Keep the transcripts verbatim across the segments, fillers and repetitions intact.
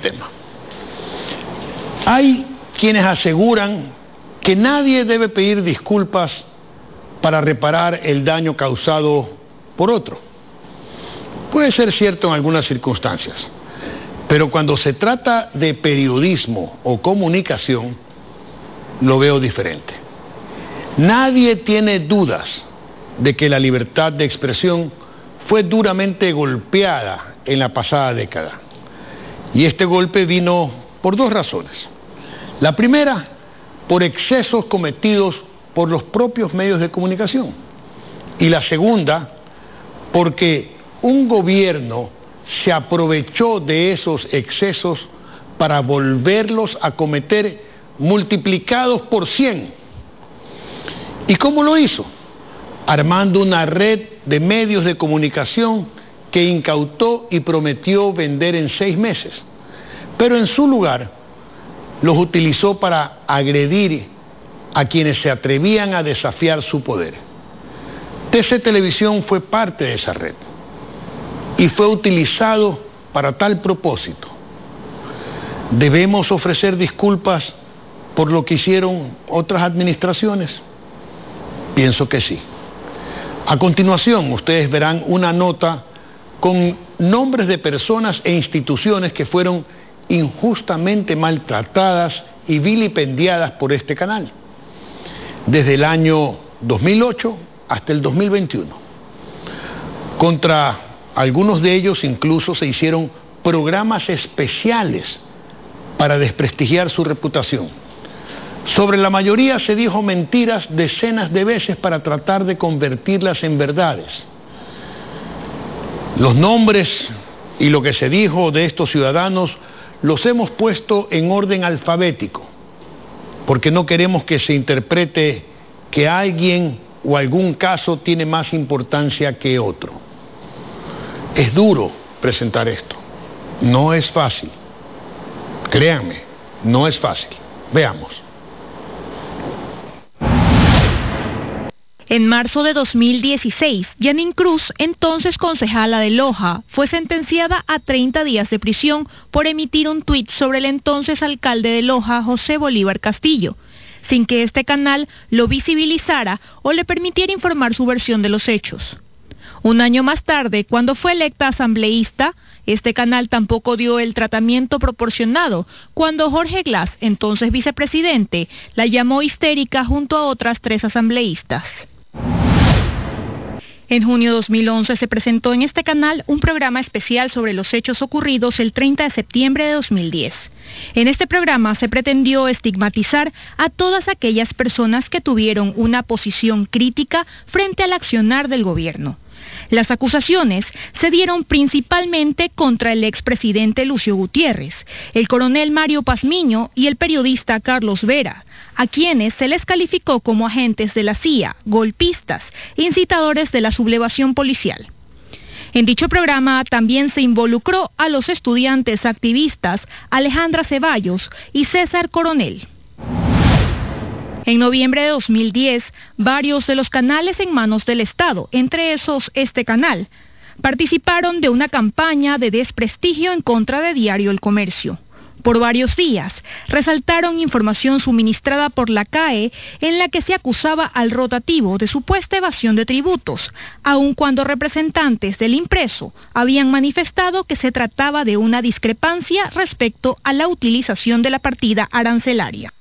tema. Hay quienes aseguran que nadie debe pedir disculpas para reparar el daño causado por otro. Puede ser cierto en algunas circunstancias, pero cuando se trata de periodismo o comunicación, lo veo diferente. Nadie tiene dudas de que la libertad de expresión fue duramente golpeada en la pasada década. Y este golpe vino por dos razones. La primera, por excesos cometidos por los propios medios de comunicación. Y la segunda, porque un gobierno se aprovechó de esos excesos para volverlos a cometer multiplicados por cien. ¿Y cómo lo hizo? Armando una red de medios de comunicación que incautó y prometió vender en seis meses, pero en su lugar los utilizó para agredir a quienes se atrevían a desafiar su poder. T C Televisión fue parte de esa red y fue utilizado para tal propósito. ¿Debemos ofrecer disculpas por lo que hicieron otras administraciones? Pienso que sí. A continuación, ustedes verán una nota con nombres de personas e instituciones que fueron injustamente maltratadas y vilipendiadas por este canal, desde el año dos mil ocho hasta el dos mil veintiuno. Contra algunos de ellos incluso se hicieron programas especiales para desprestigiar su reputación. Sobre la mayoría se dijo mentiras decenas de veces para tratar de convertirlas en verdades. Los nombres y lo que se dijo de estos ciudadanos los hemos puesto en orden alfabético, porque no queremos que se interprete que alguien o algún caso tiene más importancia que otro. Es duro presentar esto, no es fácil. Créanme, no es fácil. Veamos. En marzo de dos mil dieciséis, Janine Cruz, entonces concejala de Loja, fue sentenciada a treinta días de prisión por emitir un tuit sobre el entonces alcalde de Loja, José Bolívar Castillo, sin que este canal lo visibilizara o le permitiera informar su versión de los hechos. Un año más tarde, cuando fue electa asambleísta, este canal tampoco dio el tratamiento proporcionado cuando Jorge Glass, entonces vicepresidente, la llamó histérica junto a otras tres asambleístas. En junio de dos mil once se presentó en este canal un programa especial sobre los hechos ocurridos el treinta de septiembre de dos mil diez. En este programa se pretendió estigmatizar a todas aquellas personas que tuvieron una posición crítica frente al accionar del gobierno. Las acusaciones se dieron principalmente contra el expresidente Lucio Gutiérrez, el coronel Mario Pazmiño y el periodista Carlos Vera, a quienes se les calificó como agentes de la C I A, golpistas, incitadores de la sublevación policial. En dicho programa también se involucró a los estudiantes activistas Alejandra Ceballos y César Coronel. En noviembre de dos mil diez, varios de los canales en manos del Estado, entre esos este canal, participaron de una campaña de desprestigio en contra de Diario El Comercio. Por varios días, resaltaron información suministrada por la C A E en la que se acusaba al rotativo de supuesta evasión de tributos, aun cuando representantes del impreso habían manifestado que se trataba de una discrepancia respecto a la utilización de la partida arancelaria.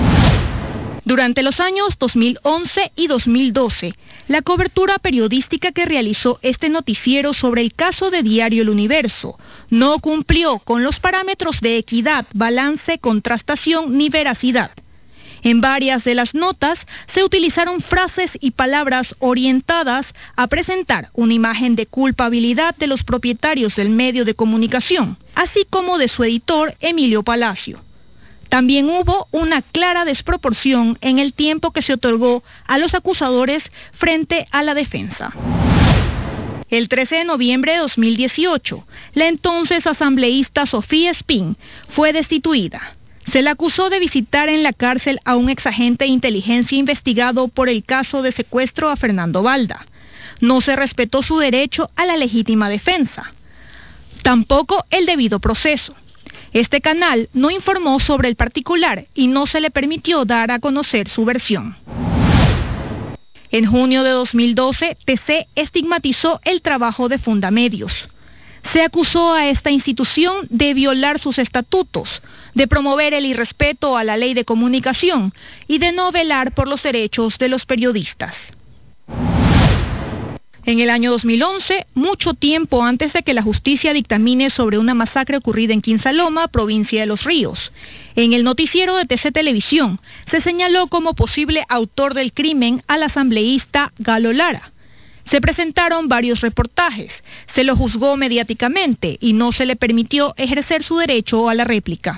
Durante los años dos mil once y dos mil doce, la cobertura periodística que realizó este noticiero sobre el caso de Diario El Universo no cumplió con los parámetros de equidad, balance, contrastación ni veracidad. En varias de las notas se utilizaron frases y palabras orientadas a presentar una imagen de culpabilidad de los propietarios del medio de comunicación, así como de su editor Emilio Palacio. También hubo una clara desproporción en el tiempo que se otorgó a los acusadores frente a la defensa. El trece de noviembre de dos mil dieciocho, la entonces asambleísta Sofía Espín fue destituida. Se la acusó de visitar en la cárcel a un exagente de inteligencia investigado por el caso de secuestro a Fernando Balda. No se respetó su derecho a la legítima defensa. Tampoco el debido proceso. Este canal no informó sobre el particular y no se le permitió dar a conocer su versión. En junio de dos mil doce, T C estigmatizó el trabajo de Fundamedios. Se acusó a esta institución de violar sus estatutos, de promover el irrespeto a la ley de comunicación y de no velar por los derechos de los periodistas. En el año dos mil once, mucho tiempo antes de que la justicia dictamine sobre una masacre ocurrida en Quinsaloma, provincia de Los Ríos, en el noticiero de T C Televisión se señaló como posible autor del crimen al asambleísta Galo Lara. Se presentaron varios reportajes, se lo juzgó mediáticamente y no se le permitió ejercer su derecho a la réplica.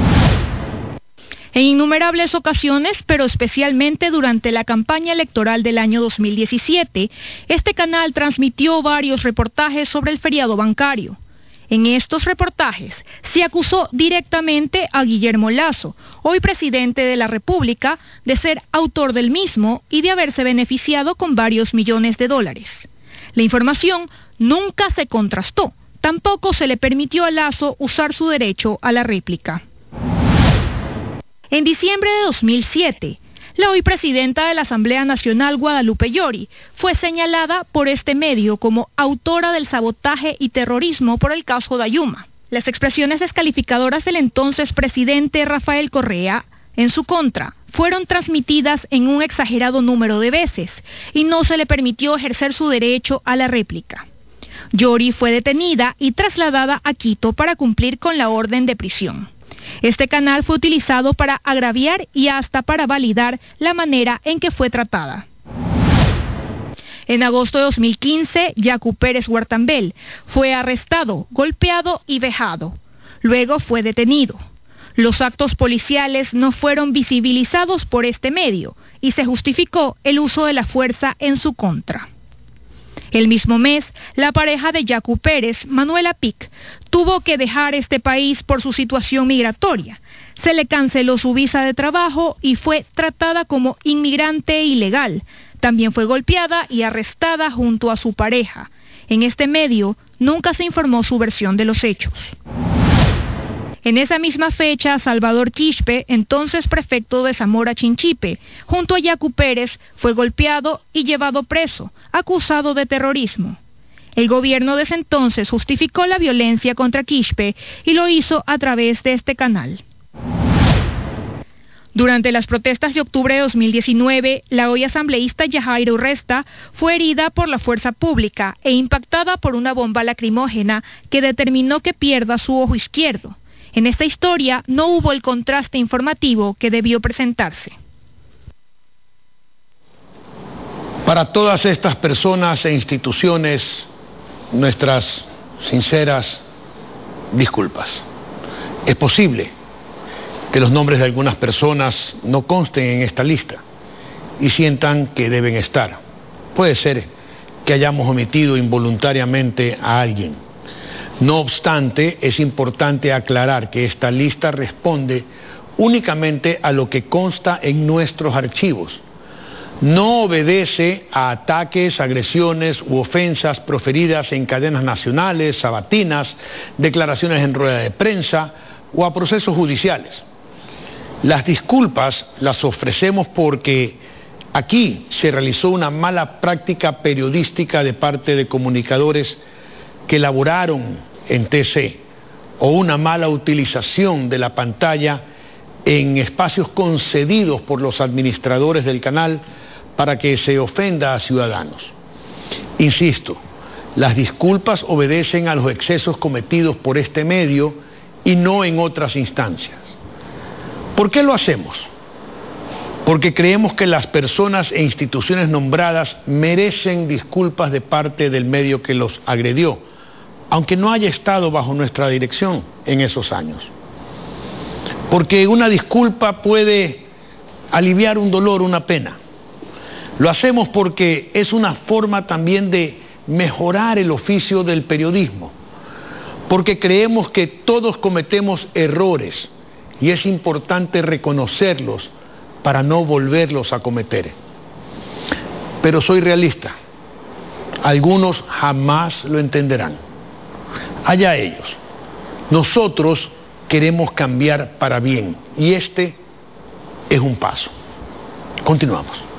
En innumerables ocasiones, pero especialmente durante la campaña electoral del año dos mil diecisiete, este canal transmitió varios reportajes sobre el feriado bancario. En estos reportajes se acusó directamente a Guillermo Lasso, hoy presidente de la República, de ser autor del mismo y de haberse beneficiado con varios millones de dólares. La información nunca se contrastó, tampoco se le permitió a Lasso usar su derecho a la réplica. En diciembre de dos mil siete, la hoy presidenta de la Asamblea Nacional, Guadalupe Llori, fue señalada por este medio como autora del sabotaje y terrorismo por el caso Dayuma. Las expresiones descalificadoras del entonces presidente Rafael Correa en su contra fueron transmitidas en un exagerado número de veces y no se le permitió ejercer su derecho a la réplica. Llori fue detenida y trasladada a Quito para cumplir con la orden de prisión. Este canal fue utilizado para agraviar y hasta para validar la manera en que fue tratada. En agosto de dos mil quince, Yacu Pérez Huertambel fue arrestado, golpeado y vejado. Luego fue detenido. Los actos policiales no fueron visibilizados por este medio y se justificó el uso de la fuerza en su contra. El mismo mes, la pareja de Yacu Pérez, Manuela Pic, tuvo que dejar este país por su situación migratoria. Se le canceló su visa de trabajo y fue tratada como inmigrante ilegal. También fue golpeada y arrestada junto a su pareja. En este medio nunca se informó su versión de los hechos. En esa misma fecha, Salvador Quispe, entonces prefecto de Zamora Chinchipe, junto a Yacu Pérez, fue golpeado y llevado preso, acusado de terrorismo. El gobierno de ese entonces justificó la violencia contra Quispe y lo hizo a través de este canal. Durante las protestas de octubre de dos mil diecinueve, la hoy asambleísta Yajaira Urresta fue herida por la fuerza pública e impactada por una bomba lacrimógena que determinó que pierda su ojo izquierdo. En esta historia no hubo el contraste informativo que debió presentarse. Para todas estas personas e instituciones, nuestras sinceras disculpas. Es posible que los nombres de algunas personas no consten en esta lista y sientan que deben estar. Puede ser que hayamos omitido involuntariamente a alguien. No obstante, es importante aclarar que esta lista responde únicamente a lo que consta en nuestros archivos. No obedece a ataques, agresiones u ofensas proferidas en cadenas nacionales, sabatinas, declaraciones en rueda de prensa o a procesos judiciales. Las disculpas las ofrecemos porque aquí se realizó una mala práctica periodística de parte de comunicadores que laboraron en T C o una mala utilización de la pantalla en espacios concedidos por los administradores del canal para que se ofenda a ciudadanos. Insisto, las disculpas obedecen a los excesos cometidos por este medio y no en otras instancias. ¿Por qué lo hacemos? Porque creemos que las personas e instituciones nombradas merecen disculpas de parte del medio que los agredió, aunque no haya estado bajo nuestra dirección en esos años. Porque una disculpa puede aliviar un dolor, una pena. Lo hacemos porque es una forma también de mejorar el oficio del periodismo, porque creemos que todos cometemos errores y es importante reconocerlos para no volverlos a cometer. Pero soy realista. Algunos jamás lo entenderán. Allá ellos. Nosotros queremos cambiar para bien y este es un paso. Continuamos.